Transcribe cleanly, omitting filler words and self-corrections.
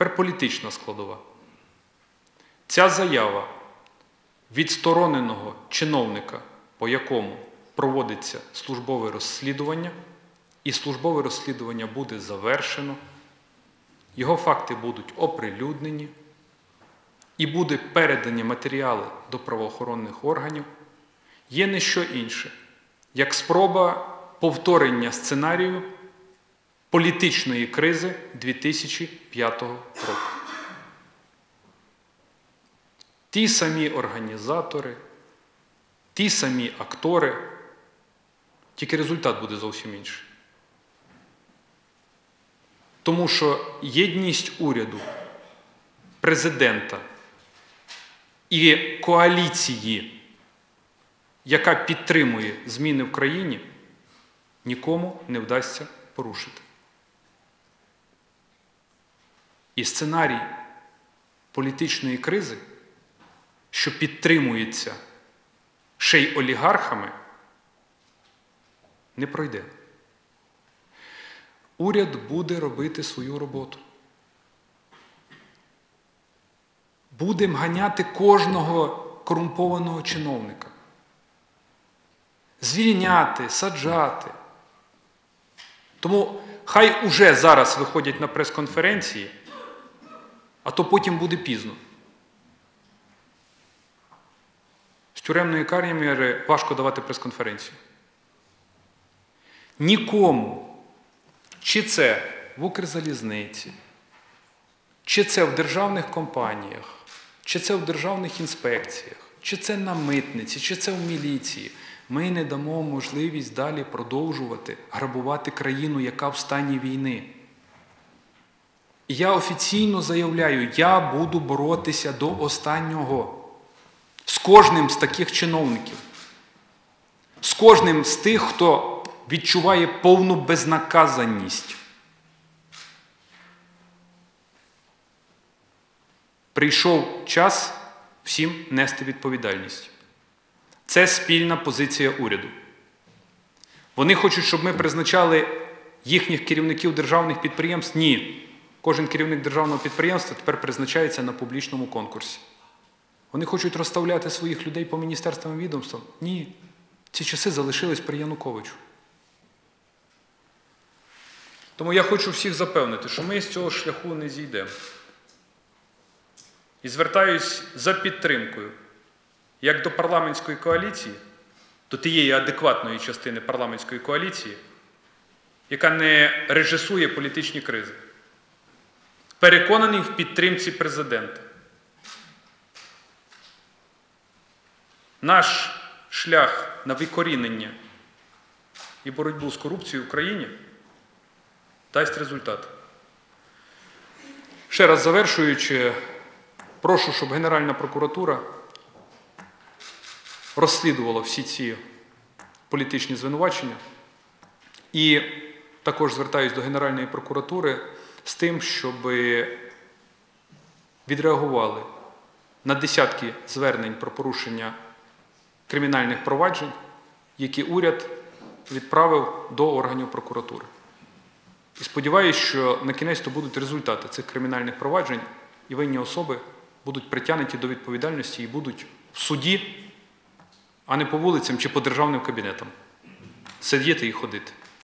Тепер політична складова. Ця заява відстороненого чиновника, по якому проводиться службове розслідування, і службове розслідування буде завершено, його факти будуть оприлюднені, і буде передані матеріали до правоохоронних органів, є не що інше, як спроба повторення сценарію політичної кризи 2005 року. Ті самі організатори, ті самі актори, тільки результат буде зовсім інший. Тому що єдність уряду, президента і коаліції, яка підтримує зміни в країні, нікому не вдасться порушити. І сценарій політичної кризи, що підтримується ще й олігархами, не пройде. Уряд буде робити свою роботу. Будемо ганяти кожного корумпованого чиновника. Звільняти, саджати. Тому хай уже зараз виходять на прес-конференції, а то потім буде пізно. З тюремної камери важко давати прес-конференцію. Нікому, чи це в Укрзалізниці, чи це в державних компаніях, чи це в державних інспекціях, чи це на митниці, чи це в міліції, ми не дамо можливість далі продовжувати грабувати країну, яка в стані війни. І я офіційно заявляю, я буду боротися до останнього з кожним з таких чиновників, з кожним з тих, хто відчуває повну безнаказаність. Прийшов час всім нести відповідальність. Це спільна позиція уряду. Вони хочуть, щоб ми призначали їхніх керівників державних підприємств? Ні. Кожен керівник державного підприємства тепер призначається на публічному конкурсі. Вони хочуть розставляти своїх людей по міністерствам і відомствам? Ні. Ці часи залишились при Януковичу. Тому я хочу всіх запевнити, що ми з цього шляху не зійдемо. І звертаюсь за підтримкою як до парламентської коаліції, до тієї адекватної частини парламентської коаліції, яка не режисує політичні кризи. Переконаний в підтримці президента. Наш шлях на викорінення і боротьбу з корупцією в Україні дасть результат. Ще раз завершуючи, прошу, щоб Генеральна прокуратура розслідувала всі ці політичні звинувачення. І також звертаюсь до Генеральної прокуратури з тим, щоб відреагували на десятки звернень про порушення кримінальних проваджень, які уряд відправив до органів прокуратури. І сподіваюся, що на кінець-то будуть результати цих кримінальних проваджень, і винні особи будуть притягнуті до відповідальності і будуть в суді, а не по вулицям чи по державним кабінетам сидіти і ходити.